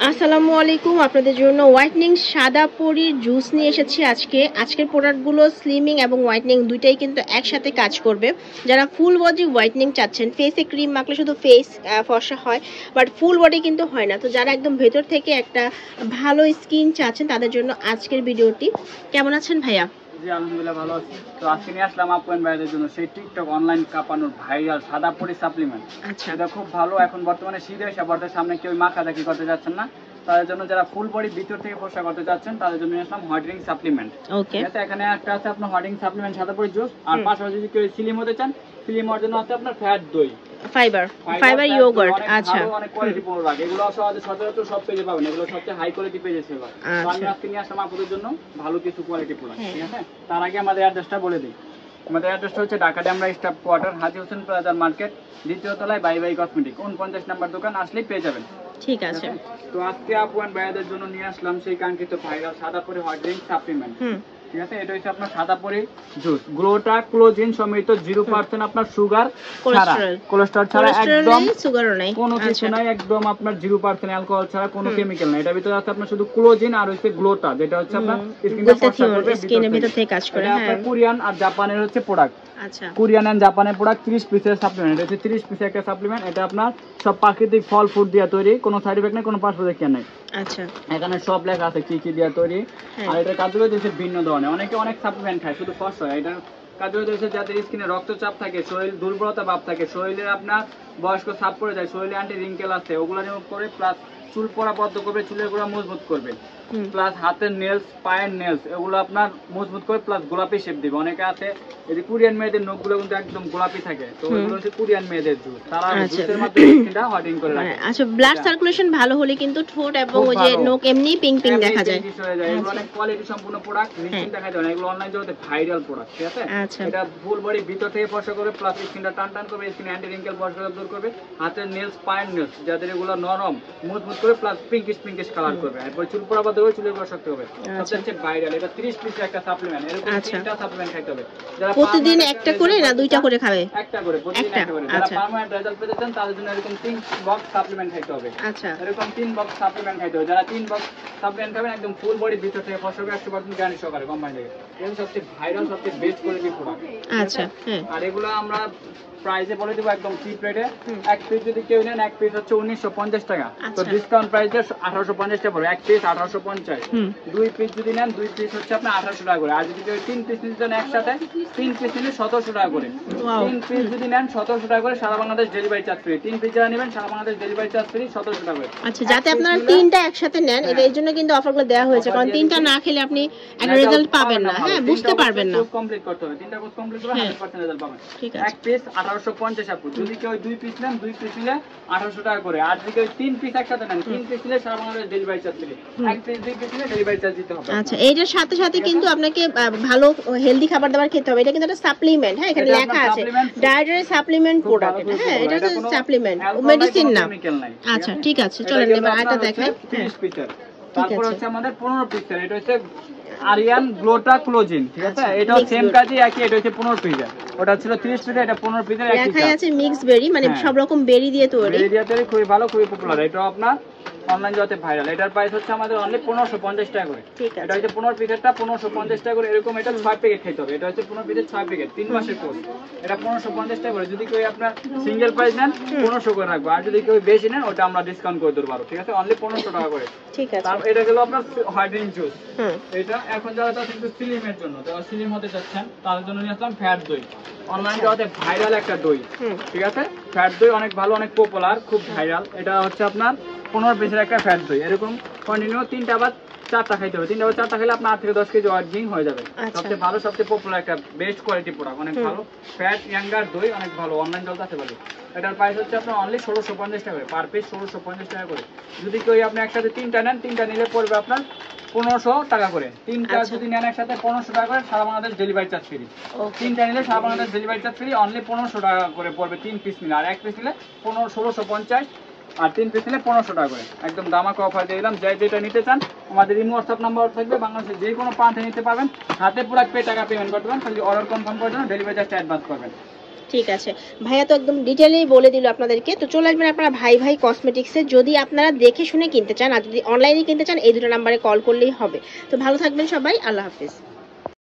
আসসালামু আলাইকুম। আপনাদের জন্য হোয়াইটনিং সাদা পরির জুস নিয়ে এসেছি আজকের প্রোডাক্টগুলো স্লিমিং এবং হোয়াইটনিং দুইটাই কিন্তু একসাথে কাজ করবে। যারা ফুল বডি হোয়াইটনিং চাচ্ছেন, ফেসে ক্রিম মাখলে শুধু ফেস ফর্সা হয়, বাট ফুল বডি কিন্তু হয় না। তো যারা একদম ভেতর থেকে একটা ভালো স্কিন চাচ্ছেন তাদের জন্য আজকের ভিডিওটি। কেমন আছেন ভাইয়া? জি আলহামদুলিল্লাহ ভালো আছি। তো আজকে নিয়ে আসলাম আপনার ভাইদের জন্য সেই টিকটক অনলাইন কাঁপানোর ভাইরাল সাদা পরি সাপ্লিমেন্ট। আচ্ছা, এটা খুব ভালো। এখন বর্তমানে শীত এসে বর্তমানে সামনে কেউ মাখা দেখি করতে যাচ্ছেন না, তাদের জন্য যারা ফুল বডি ভিতর থেকে ফর্সা করতে যাচ্ছেন তাদের জন্য নিয়ে আসলাম হোয়াইটনিং সাপ্লিমেন্ট। ওকে, ঠিক আছে, এখানে একটা আছে আপনার হোয়াইটনিং সাপ্লিমেন্ট সাদা পরি জুস, আর পাশাপাশি যদি কেউ স্লিম হতে চান স্লিম হওয়ার জন্য আছে আপনার ফ্যাট দই ফাইবার ইয়োগার্ট। আচ্ছা, অনেক কোয়ালিটি প্রোডাক্ট, এগুলো সচরাচর সব পেজে পাবেন, এগুলো সবচেয়ে হাই কোয়ালিটি পেজে ছিল। তো আমি আজকে নিয়ে আসলাম আপনাদের জন্য ভালো কিছু কোয়ালিটি প্রোডাক্ট। ঠিক আছে, তার আগে আমাদের অ্যাড্রেসটা বলে দিই। আমাদের অ্যাড্রেসটা হচ্ছে ঢাকা ডেমরা স্টাফ কোয়ার্টার, হাজি হোসেন প্লাজার মার্কেট, দ্বিতীয় তলায় বাই বাই কসমেটিক, 49 নম্বর দোকান, আসলেই পেয়ে যাবেন। ঠিক আছে। তো আজকে আপুয়ান ভাইয়াদের জন্য নিয়ে আসলাম সেই কাঙ্ক্ষিত ভাইরাল সাদা পরি হোয়াইটনিং সাপ্লিমেন্ট। ঠিক আছে, এটা হচ্ছে আপনার সাদা পরি জুস, গ্লোটা কোলাজেন সমৃদ্ধ 0% আপনার সুগার ছাড়া, কোলেস্টেরল ছাড়া, একদম সুগারও নাই, কোনো কিছু নাই, একদম আপনার 0% অ্যালকোহল ছাড়া, কোনো কেমিক্যাল নাই। এটার ভিতরে আছে আপনার শুধু কোলাজেন আর হচ্ছে গ্লোটা, যেটা হচ্ছে আপনার স্কিনটা ফর্সা করবে, স্কিনের ভিতর থেকে কাজ করে। হ্যাঁ, কোরিয়ান আর জাপানের হচ্ছে প্রোডাক্ট। আচ্ছা, কোরিয়ান এন্ড জাপানের প্রোডাক্ট, 30 পিসের সাপ্লিমেন্ট। এটা হচ্ছে 30 পিসের একটা সাপ্লিমেন্ট। এটা আপনার সব প্রাকৃতিক ফল ফ্রুট দিয়ে তৈরি, কোনো সাইড এফেক্ট নেই, কোনো পার্শ্ব প্রতিক্রিয়া নেই। আচ্ছা, এখানে সব লেখা আছে কি কি দিয়ে তৈরি। আর এটার কার্যকারিতা হচ্ছে ভিন্ন ধরনের। অনেকে অনেক সাপ্লিমেন্ট খায় শুধু ফর্সা হয়, এটার কার্যকারিতা হচ্ছে যাদের স্কিনে রক্তচাপ থাকে, শরীর দুর্বলতা ভাব থাকে, শরীরে আপনার বয়স্ক ছাপ পড়ে যায়, শরীরে অ্যান্টি রিঙ্কেল আছে, ওগুলো রিমুভ করে, প্লাস চুল পড়া বদ্ধ করবে, চুলের গোড়া মজবুত করবে, প্লাস হাতের নেলস, পায়ের নেলস এগুলো আপনার মজবুত করে, প্লাস গোলাপি শেপ দিবে। অনেকে আছে এই যে কোরিয়ান মেয়েদের নখগুলো কিন্তু একদম গোলাপি থাকে, তো এগুলো হচ্ছে কোরিয়ান মেয়েদের জুস, তারা জুসের মাধ্যমে স্কিনটা হোয়াইটেনিং করে রাখে। আচ্ছা, ব্লাড সার্কুলেশন ভালো হলে কিন্তু ঠোঁট এবং ওই যে নখ এমনি পিঙ্ক পিঙ্ক দেখা যায়। এগুলো অনেক কোয়ালিটি সম্পূর্ণ প্রোডাক্ট, নিশ্চিত দেখা যায় না, এগুলো অনলাইন জগতে ভাইরাল প্রোডাক্ট। ঠিক আছে, এটা ফুল বডি ভিতর থেকে ফর্সা করবে, প্লাস স্কিনটা টান টান করবে, স্কিন অ্যান্টি রিঙ্কেল ফর্সা দূর করবে, হাতের নেলস, পায়ের নেলস যাদের এগুলো নরম মজবুত করে, প্লাস পিঙ্কিশ কালার করবে, এরপর চুল পড়া বাদ দেবে, চুলের গোড়া শক্ত হবে। সবচেয়ে ভাইরাল এটা 30 পিসের একটা সাপ্লিমেন্ট। এরকম 3টা সাপ্লিমেন্ট খাইতে হবে। যারা প্রতিদিন একটা করে না দুইটা করে খাবে? একটা করে, প্রতিদিন একটা করে। যারা পার্মানেন্ট রেজাল্ট পেতে চান তাদের জন্য এরকম 3 বক্স সাপ্লিমেন্ট খাইতে হবে। আচ্ছা, এরকম 3 বক্স সাপ্লিমেন্ট খাইতে হবে। যারা 3 বক্স সাপ্লিমেন্ট খাবেন একদম ফুল বডি ভিতর থেকে ফর্সা হবে, 100% গ্যারান্টি সহকারে কোম্পানি থেকে। এগুলো সবচেয়ে ভাইরাল, সবচেয়ে বেস্ট কোয়ালিটি প্রোডাক্ট। আচ্ছা, আর এগুলো আমরা প্রাইসে বলে দেবো একদম চিপ রেটে। এক পিস যদি কেউ নেন, এক পিস হচ্ছে 1950 টাকা, তো ডিসকাউন্ট প্রাইসে 1850 টাকা পড়বে। এক পিস 1850। 2 পিস যদি নেন, 2 পিস হচ্ছে আপনার 1800 টাকা করে। আর যদি কেউ 3 পিস নিতে চান একসাথে, 3 পিস নিলে 1700 টাকা করে। 3 পিস যদি নেন 1700 টাকা করে, সারা Bangladesh delivery charge free. 3 piece যারা নেবেন সারা বাংলাদেশ ডেলিভারি চার্জ ফ্রি, 1700 টাকা করে। আচ্ছা, যাতে আপনারা 3টা একসাথে নেন, এই জন্য কিন্তু অফারগুলো দেওয়া হয়েছে, কারণ 3টা না খেলে আপনি একটা রেজাল্ট পাবেন না। হ্যাঁ, বুঝতে পারবেন না। কমপ্লিট করতে হবে, 3টা কোর্স কমপ্লিট করে 100% রেজাল্ট পাবেন। এক পিস 1850 টাকা। যদি কেউ 2 পিস নেন, 2 পিস নিলে 1800 টাকা করে। আর যদি কেউ 3 পিস একসাথে নেন, 3 পিস নিলে সারা বাংলাদেশ ডেলিভারি চার্জ ফ্রি। এক পিস 2 পিস নিলে ডেলিভারি চার্জ দিতে হবে। আচ্ছা, এইটার সাথে সাথে কিন্তু আপনাকে ভালো হেলদি খাবার দাবার খেতে হবে। এটা কিন্তু একটা সাপ্লিমেন্ট। হ্যাঁ, এখানে লেখা আছে ডায়েটারি সাপ্লিমেন্ট প্রোডাক্ট। হ্যাঁ, এটা তো সাপ্লিমেন্ট, মেডিসিন না। আচ্ছা, ঠিক আছে, চলেন এবার এটা দেখেন। 30 পিসের। তারপর হচ্ছে আমাদের 15 পিসের, এটা হচ্ছে আরিয়ান গ্লোটা কোলাজেন। ঠিক আছে, এটাও সেম কাজই, একই। এটা হচ্ছে 15 পিসের, ওটা ছিল 30 পিসের, এটা 15 পিসের। একই লেখা আছে মিক্স বেরি, মানে সব রকম বেরি দিয়ে তৈরি। বেরি দিয়ে তৈরি, খুবই ভালো, খুবই পপুলার। এটাও আপনার অনলাইন জগতে ভাইরাল। এটার প্রাইস হচ্ছে আমাদের অনলি 1550 টাকা করে। এটা হচ্ছে 15 পিসেরটা 1550 টাকা করে। এরকম এটা 6 প্যাকেট খাইতে হবে। এটা হচ্ছে 15 পিসের 6 প্যাকেট, 3 মাসের কোর্স। এটা 1550 টাকা করে। যদি কেউ আপনার সিঙ্গেল প্রাইস নেন 1500 করে রাখবো, আর যদি কেউ বেশি নেন ওটা আমরা ডিসকাউন্ট করে দেব। ঠিক আছে, অনলি 1500 টাকা করে। ঠিক আছে, এটা গেল আপনার হোয়াইটনিং জুস। এটা এখন যারা চাচ্ছেন একটু স্লিমের জন্য, যারা স্লিম হতে চাচ্ছেন তাদের জন্য নিয়ে আসলাম ফ্যাট দই, অনলাইন জগতে ভাইরাল একটা দই। ঠিক আছে, ফ্যাট দই অনেক ভালো, অনেক পপুলার, খুব ভাইরাল। এটা হচ্ছে আপনার 15 পিসের একটা ফ্যাট দই। এরকম কন্টিনিউ 3টা বা 4টা খাইতে হবে। 3টা বা 4টা খেলে আপনার 8 থেকে 10 কেজি ওয়েট হয়ে যাবে। সবচেয়ে ভালো, সবচেয়ে পপুলার একটা বেস্ট কোয়ালিটি প্রোডাক্ট, অনেক ভালো। ফ্যাট ইয়াঙ্গার দই অনেক ভালো, অনলাইন জগতে আছে ভালো। এটার প্রাইস হচ্ছে আপনার অনলি 1650 টাকা করে, পার পিস 1650 টাকা করে। যদি কেউ আপনি একসাথে 3টা নেন, 3টা নিলে পড়বে আপনার 1500 টাকা করে। 3টা যদি নেন একসাথে 1500 টাকা করে, সারা বাংলাদেশ ডেলিভারি চার্জ ফ্রি। 3টা নিলে সারা Bangladesh delivery charge free, only 1500 টাকা করে পড়বে 3 পিস নিলে। আর 1 পিস নিলে 1650, আর 3 পিস নিলে 1500 টাকা করে। একদম দামাকা অফার দিয়ে দিলাম। যাই যেটা নিতে চান আমাদের ইমো হোয়াটসঅ্যাপ নাম্বার থাকবে, বাংলাদেশের যে কোনো প্রান্তে নিতে পারবেন। হাতে পুরো টাকা পেমেন্ট করতে পারবেন, খালি অর্ডার কনফার্ম করার জন্য ডেলিভারি চার্জটা অ্যাডভান্স করবেন। ঠিক আছে, ভাইয়া তো একদম ডিটেইলেই বলে দিল আপনাদেরকে। তো চলে আসবেন আপনারা ভাই ভাই কসমেটিক্সে, যদি আপনারা দেখে শুনে কিনতে চান, আর যদি অনলাইনে কিনতে চান এই দুটো নাম্বারে কল করলেই হবে। তো ভালো থাকবেন সবাই, আল্লাহ হাফেজ।